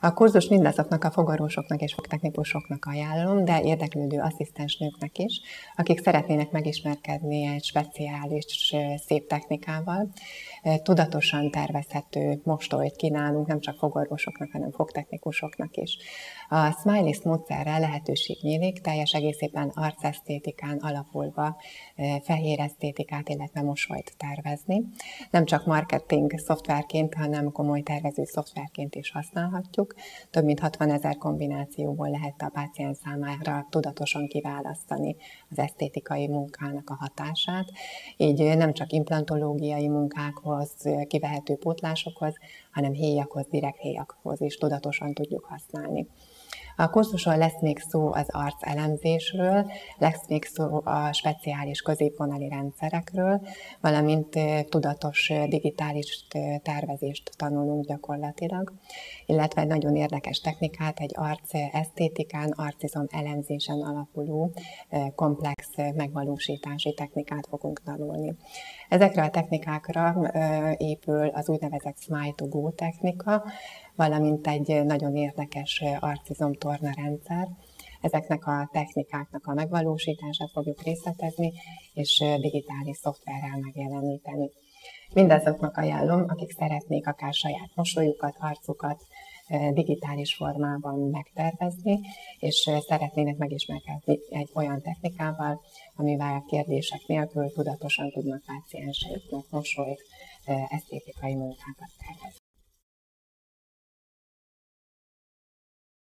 A kurzus mindazoknak a fogorvosoknak és fogtechnikusoknak ajánlom, de érdeklődő asszisztensnőknek is, akik szeretnének megismerkedni egy speciális szép technikával. Tudatosan tervezhető mostolyt kínálunk nem csak fogorvosoknak, hanem fogtechnikusoknak is. A Smilist módszerrel lehetőség nyílik teljes egészében arcesztétikán alapulva fehér esztétikát, illetve mosolyt tervezni. Nem csak marketing szoftverként, hanem komoly tervező szoftverként is használhatjuk. Több mint 60 000 kombinációból lehet a páciens számára tudatosan kiválasztani az esztétikai munkának a hatását. Így nem csak implantológiai munkákhoz, kivehető pótlásokhoz, hanem héjakhoz, direkt héjakhoz is tudatosan tudjuk használni. A kurzuson lesz még szó az arc elemzésről, lesz még szó a speciális középvonali rendszerekről, valamint tudatos digitális tervezést tanulunk gyakorlatilag, illetve egy nagyon érdekes technikát, egy arc esztétikán, arcizom elemzésen alapuló komplex megvalósítási technikát fogunk tanulni. Ezekre a technikákra épül az úgynevezett Smile to Go technika, valamint egy nagyon érdekes arcizomtorna rendszer. Ezeknek a technikáknak a megvalósítását fogjuk részletezni, és digitális szoftverrel megjeleníteni. Mindazoknak ajánlom, akik szeretnék akár saját mosolyukat, arcukat digitális formában megtervezni, és szeretnének megismerkedni egy olyan technikával, amivel kérdések nélkül tudatosan tudnak pácienseiknek mosolyt, esztétikai munkákat tervezni.